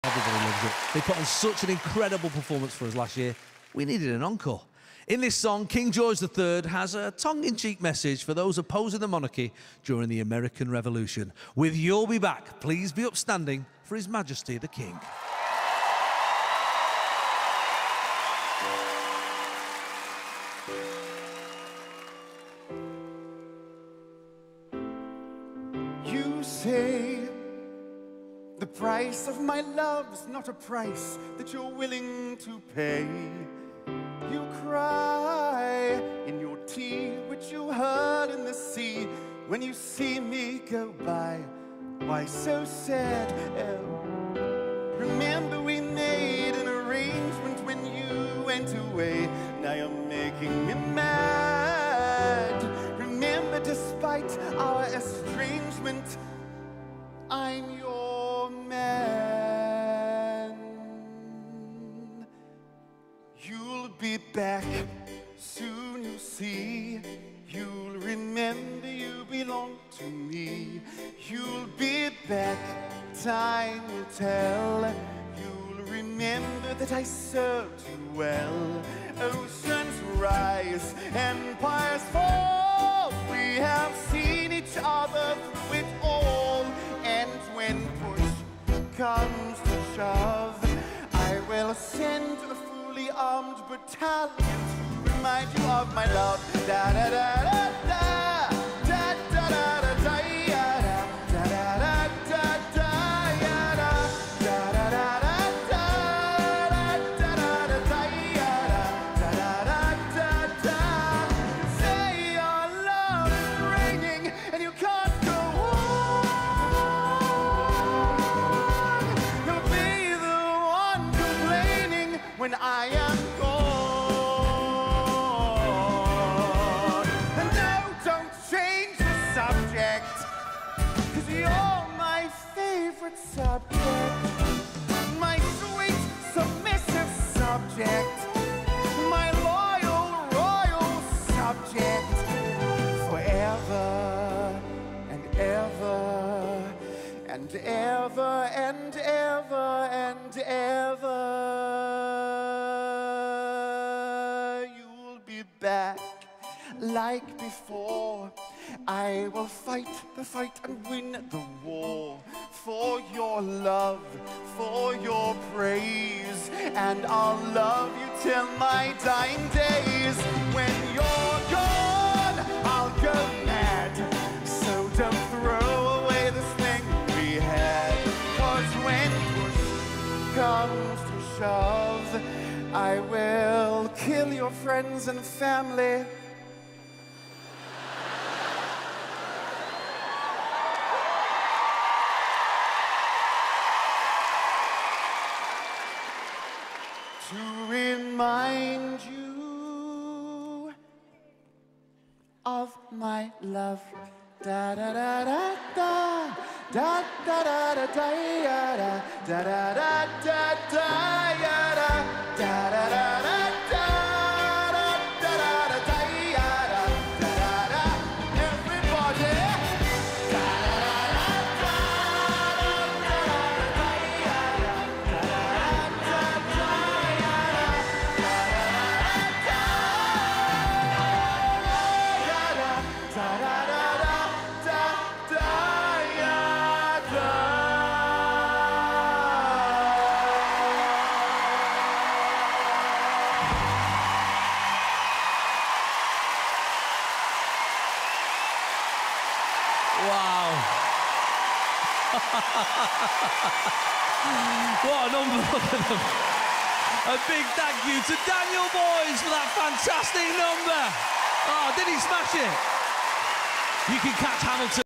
Everybody loves it. They put on such an incredible performance for us last year. We needed an encore. In this song, King George III has a tongue-in-cheek message for those opposing the monarchy during the American Revolution. With "You'll Be Back, please be upstanding for His Majesty the King." You say the price of my love's not a price that you're willing to pay. You cry in your tea, which you heard in the sea, when you see me go by. Why so sad? Oh, remember we made an arrangement when you went away. Now you're making me mad. Remember, despite our estrangement, I'm your man. You'll be back soon, you'll see. You'll remember you belong to me. You'll be back, time will tell. You'll remember that I served you well. Oceans rise, empires fall. We have seen each other through it all. And when push comes to shove, I will send a fully armed battalion to remind you of my love. Da da da da da, da da da da da, da da da da da, da da da da. When I am gone. And no, don't change the subject, 'cause you're my favorite subject. My sweet, submissive subject. My loyal, royal subject. Forever and ever and ever and ever and ever. Back like before, I will fight the fight and win the war. For your love, for your praise, and I'll love you till my dying days. When you're gone, I'll go mad. So don't throw away this thing we had. 'Cause when push comes to shove, I will kill your friends and family. To remind you of my love. Da da da da da, da da da da da, da da da da da, da da da da. Wow. What a number. A big thank you to Daniel Boyes for that fantastic number. Oh, did he smash it? You can catch Hamilton.